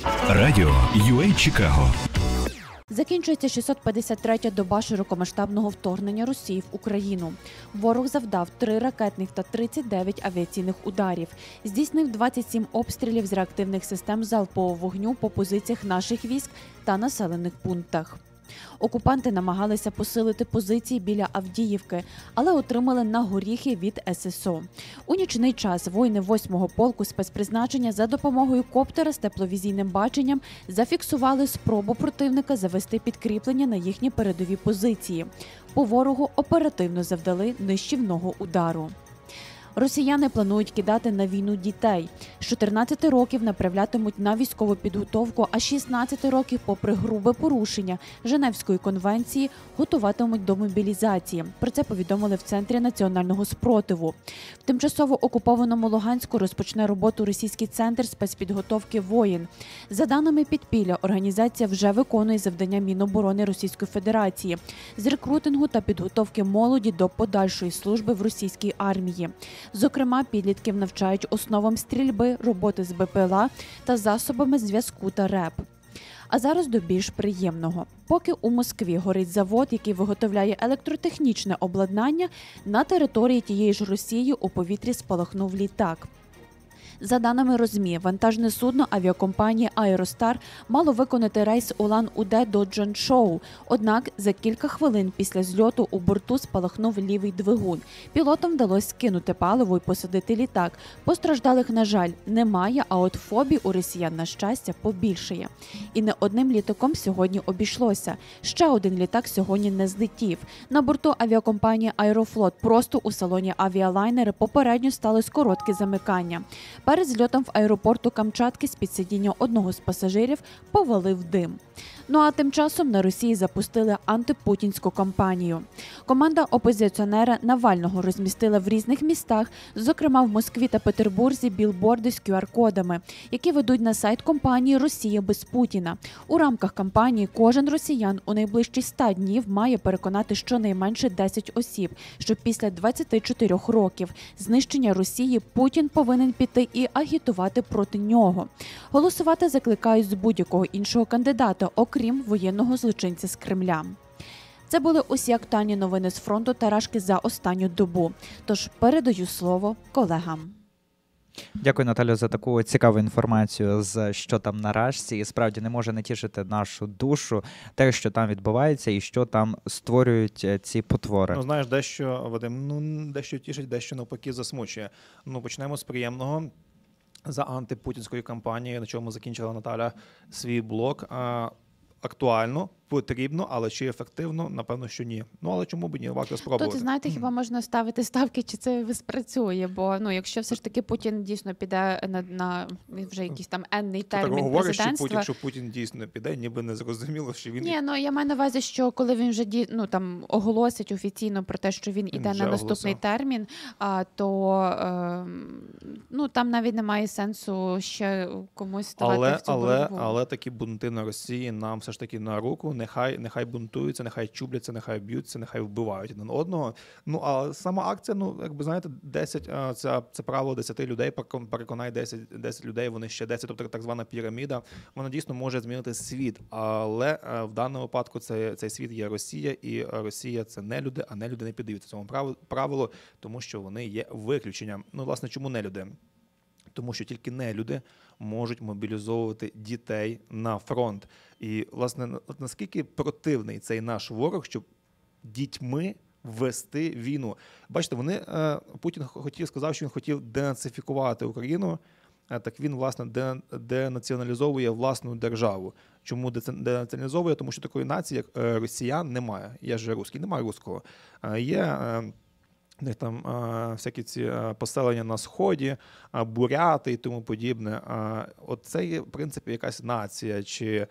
Радіо UA Чикаго. Закінчується 653-я доба широкомасштабного вторгнення Росії в Україну. Ворог завдав 3 ракетних та 39 авіаційних ударів. Здійснив 27 обстрілів з реактивних систем залпового вогню по позиціях наших військ та населених пунктах. Окупанти намагалися посилити позиції біля Авдіївки, але отримали на горіхи від ССО. У нічний час воїни 8-го полку спецпризначення за допомогою коптера з тепловізійним баченням зафіксували спробу противника завести підкріплення на їхні передові позиції. По ворогу оперативно завдали нищівного удару. Росіяни планують кидати на війну дітей. З 14 років направлятимуть на військову підготовку, а з 16 років, попри грубе порушення Женевської конвенції, готуватимуть до мобілізації. Про це повідомили в Центрі національного спротиву. В тимчасово окупованому Луганську розпочне роботу російський центр спецпідготовки воїн. За даними підпілля, організація вже виконує завдання Міноборони Російської Федерації з рекрутингу та підготовки молоді до подальшої служби в російській армії. Зокрема, підлітків навчають основам стрільби, роботи з БПЛА та засобами зв'язку та РЕП. А зараз до більш приємного. Поки у Москві горить завод, який виготовляє електротехнічне обладнання, на території тієї ж Росії у повітрі спалахнув літак. За даними РОЗМІ, вантажне судно авіакомпанії «Аеростар» мало виконати рейс Улан-Уде до Чжанчжоу. Однак за кілька хвилин після зльоту у борту спалахнув лівий двигун. Пілотам вдалося скинути паливо і посадити літак. Постраждалих, на жаль, немає, а от фобій у росіян, на щастя, побільшає. І не одним літаком сьогодні обійшлося. Ще один літак сьогодні не злетів. На борту авіакомпанії «Аерофлот» просто у салоні авіалайнери попередньо сталося коротке замикання. Перед зльотом в аеропорту Камчатки з-під сидіння одного з пасажирів повалив дим. Ну а тим часом на Росії запустили антипутінську кампанію. Команда опозиціонера Навального розмістила в різних містах, зокрема в Москві та Петербурзі, білборди з QR-кодами, які ведуть на сайт компанії «Росія без Путіна». У рамках кампанії кожен росіян у найближчі 100 днів має переконати щонайменше 10 осіб, що після 24 років знищення Росії Путін повинен піти і агітувати проти нього. Голосувати закликають з будь-якого іншого кандидата, окрім воєнного злочинця з Кремля. Це були усі актуальні новини з фронту та Рашки за останню добу. Тож передаю слово колегам. Дякую, Наталю, за таку цікаву інформацію, що там на Рашці. І справді не може не тішити нашу душу те, що там відбувається і що там створюють ці потвори. Ну, знаєш, дещо, Вадим, дещо тішить, дещо навпаки засмучує. Почнемо з приємного. За антипутінською кампанією, на чому закінчила Наталя свій блог. Актуально, потрібно, але чи ефективно? Напевно, що ні. Але чому б ні? Варто спробувати. Тут, знаєте, хіба можна ставити ставки, чи це спрацює? Бо, якщо все ж таки Путін дійсно піде на вже якийсь там енний термін президентства. Якщо Путін дійсно піде, ніби не зрозуміло, що він... Ні, я маю на увазі, що коли він вже оголосить офіційно про те, що він іде на наступний термін, то там навіть немає сенсу ще комусь ставати в цю боротьбу. Але такі бунти на Росії нам все ж таки на руку. Нехай бунтуються, нехай чубляться, нехай б'ються, нехай вбивають один одного. А сама акція, знаєте, 10, це правило 10 людей, переконай 10 людей, вони ще 10, тобто так звана піраміда, вона дійсно може змінити світ. Але в даному випадку цей світ є Росія, і Росія – це не люди, а не люди не піддаються цьому правилу, тому що вони є виключенням. Власне, чому не люди? Тому що тільки нелюди можуть мобілізовувати дітей на фронт. І, власне, наскільки противний цей наш ворог, щоб дітьми вести війну. Бачите, Путін сказав, що він хотів денацифікувати Україну, так він, власне, денаціоналізовує власну державу. Чому денаціоналізовує? Тому що такої нації, як росіян, немає. Я ж русський, немає руського. Є... там всякі ці поселення на Сході, буряти і тому подібне. Це є, в принципі, якась нація, чи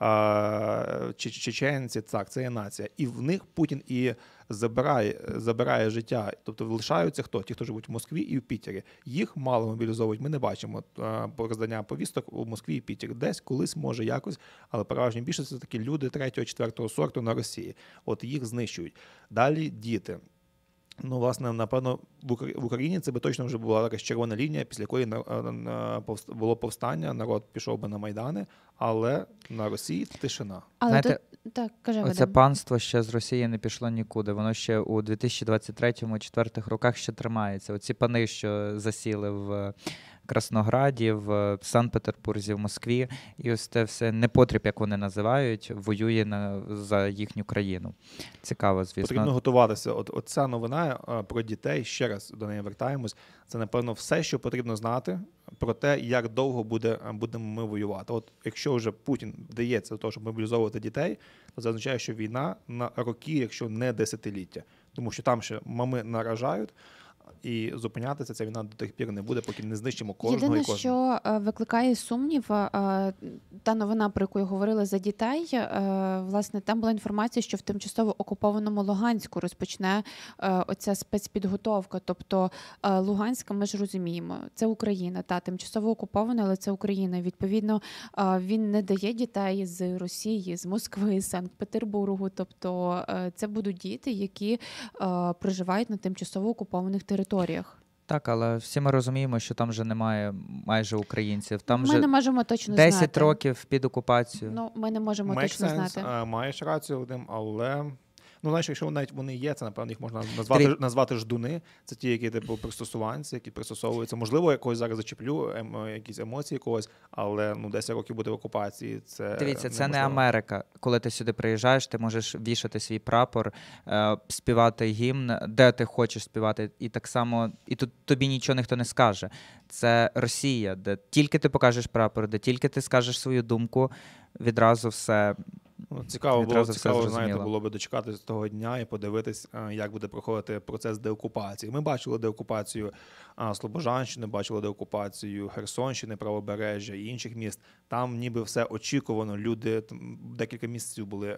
чеченці, так, це є нація. І в них Путін і забирає життя. Тобто лишаються хто? Ті, хто живуть в Москві і в Пітері. Їх мало мобілізовують. Ми не бачимо роздання повісток у Москві і Пітері. Десь, колись, може, якось, але переважно більше це такі люди 3-4 сорту на Росії. Їх знищують. Далі діти. Ну, власне, напевно, в Україні це би точно вже була якась червона лінія, після якої було повстання, народ пішов би на Майдани, але на Росії тишина. Але Знаєте, так, каже Оце Вадим. панство ще з Росії не пішло нікуди. Воно ще у 2023-2024 роках ще тримається. Оці пани, що засіли в Краснограді, в Санкт-Петербурзі, в Москві, і ось це все непотріб, як вони називають, воює за їхню країну. Цікаво, звісно. Потрібно готуватися. От ця новина про дітей, ще раз до неї вертаємось, це, напевно, все, що потрібно знати про те, як довго будемо ми воювати. От якщо вже Путін вдається до того, щоб мобілізовувати дітей, то це означає, що війна на роки, якщо не десятиліття. Тому що там ще мами наражають, і зупинятися ця війна до тих пір не буде, поки не знищимо кожного Єдине, і кожного. що викликає сумнів, та новина, про яку я говорила за дітей, власне, там була інформація, що в тимчасово окупованому Луганську розпочне оця спецпідготовка. Тобто Луганська, ми ж розуміємо, це Україна, та тимчасово окупована, але це Україна. Відповідно, він не дає дітей з Росії, з Москви, з Санкт-Петербургу. Тобто це будуть діти, які проживають на тимчасово окупованих територіях. Так, але всі ми розуміємо, що там вже немає майже українців. Там Ми вже не можемо точно 10 знати. років під окупацією. Ну, ми не можемо Make точно sense, знати. маєш рацію, Вадим, але... Ну, знаєш, якщо навіть вони є, це, напевно, їх можна назвати ждуни. Це ті, які, типу, пристосуванці, які пристосовуються. Можливо, якось зараз зачеплю, якісь емоції когось, але 10 років бути в окупації, це Дивіться, це не неможливо. Америка. Коли ти сюди приїжджаєш, ти можеш вішати свій прапор, співати гімн, де ти хочеш співати, і так само, і тут тобі нічого ніхто не скаже. Це Росія, де тільки ти покажеш прапор, де тільки ти скажеш свою думку, відразу все... Цікаво зрозуміло. знаєте, було би дочекатися того дня і подивитись, як буде проходити процес деокупації. Ми бачили деокупацію Слобожанщини, бачили деокупацію Херсонщини, Правобережжя і інших міст. Там ніби все очікувано, люди декілька місяців були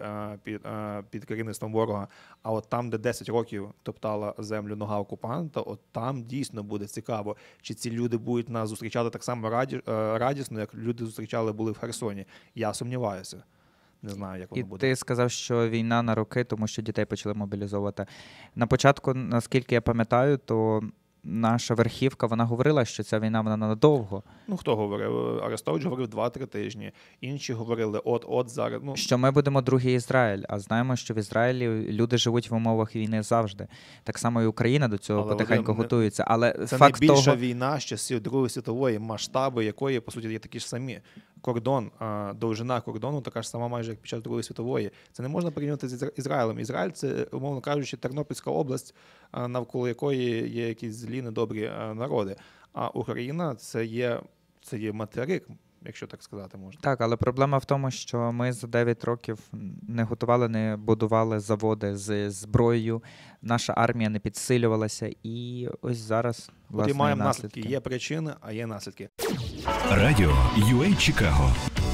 під керівництвом ворога, а от там, де 10 років топтала землю нога окупанта, от там дійсно буде цікаво, чи ці люди будуть нас зустрічати так само радісно, як люди зустрічали були в Херсоні. Я сумніваюся. Не знаю, як воно І буде. ти сказав, що війна на роки, тому що дітей почали мобілізовувати. На початку, наскільки я пам'ятаю, то наша верхівка, вона говорила, що ця війна, вона надовго. Ну, хто говорив? Арестович говорив 2-3 тижні. Інші говорили, от зараз. Ну, Що ми будемо другий Ізраїль, а знаємо, що в Ізраїлі люди живуть в умовах війни завжди. Так само і Україна до цього потихеньку готується. Але це факт найбільша того... війна з часів Другої світової, масштаби якої, по суті, є такі ж самі. Кордон, довжина кордону така ж сама майже, як під час Другої світової. Це не можна порівняти з Ізраїлем. Ізраїль – це, умовно кажучи, Тернопільська область, навколо якої є якісь злі, недобрі народи. А Україна – це є материк, якщо так сказати можна. Так, але проблема в тому, що ми за 9 років не готували, не будували заводи з зброєю, наша армія не підсилювалася, і ось зараз, власне, От і маємо наслідки. Є причини, а є наслідки. Радіо UA Чикаго.